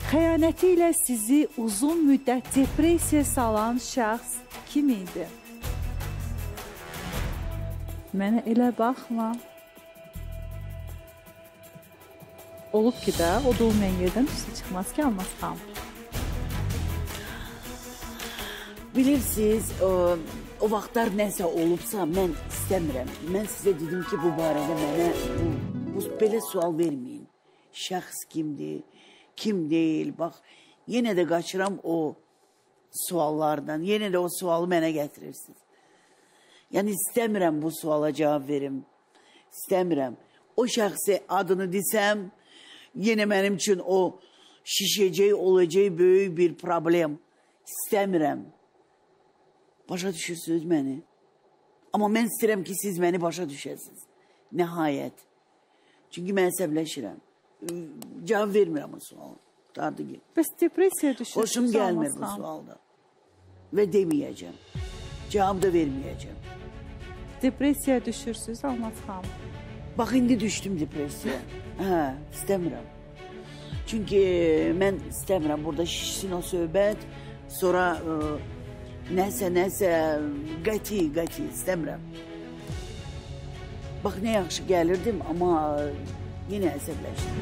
Xəyanəti ilə sizi uzun müddət depressiya salan şəxs kim idi? Mənə elə baxma. Olub ki də, o da olmayan yerdən üstə çıxmaz ki, Almaz xanım. Bilirsiniz, o vaxtlar nəsə olubsa, mən istəmirəm. Mən sizə dedim ki, bu barədə mənə belə sual verməyin. Şəxs kimdir, kim deyil, bax, yenə də qaçıram o suallardan, yenə də o sualı mənə gətirirsiniz. Yəni, istəmirəm bu suala cavab verim, istəmirəm. O şəxsi adını desəm, yenə mənim üçün o şişəcək, olacaq böyük bir problem. İstəmirəm. Başa düşürsünüz məni. Amma mən istəyirəm ki, siz məni başa düşəsiniz. Nəhayət. Çünki mən əsəbləşirəm. Cavab vermirəm o suala. Dardı ki. Bəs depressiya düşürsünüz. Hoşum gəlmir bu sualda. Və deməyəcəm. Cavab da verməyəcəm. Depressiya düşürsünüz, Almaz xanım. Bax, indi düşdüm depressiya. Hə, istəmirəm. Çünki mən istəmirəm burada şişsin o söhbət. Sonra nəsə qəti istəmirəm. Bax, nə yaxşı gəlirdim, amma yenə əsəbləşdim.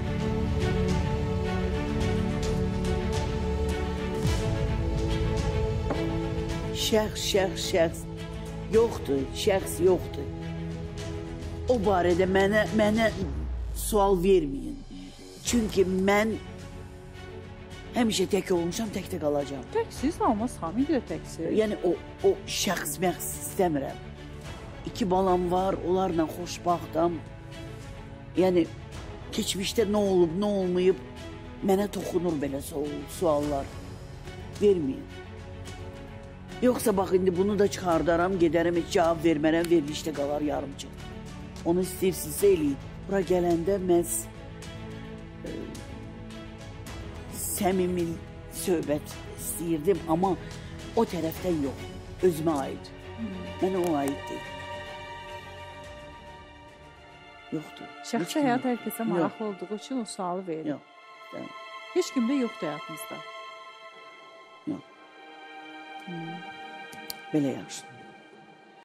Şəxs yoxdur, şəxs yoxdur. O barədə mənə sual verməyin. Çünki mən həmişə tək olmuşam, tək qalacam. Təksiz, Almaz xanım, indi də təksiz. Yəni, o şəxs istəmirəm. 2 balam var, onlarla xoşbaxtam. Yəni, keçmişdə nə olub, nə olmayıb, mənə toxunur belə suallar. Verməyin. Yoxsa bax, indi bunu da çıxardaram, gedərəm, heç cavab vermərəm, verilişdə qalar yarımçıq. Onu istəyirsinizsə eləyin. Bura gələndə məhz səmimi söhbət istəyirdim, amma o tərəfdən yox, özümə aid. Mənə o aid deyil. Yoxdur. Şəxsi həyat hər kəsə maraqlı olduğu üçün o sualı verir. Yox. Heç kimdə yoxdur həyatımızda. Yox. Belə yaxşı.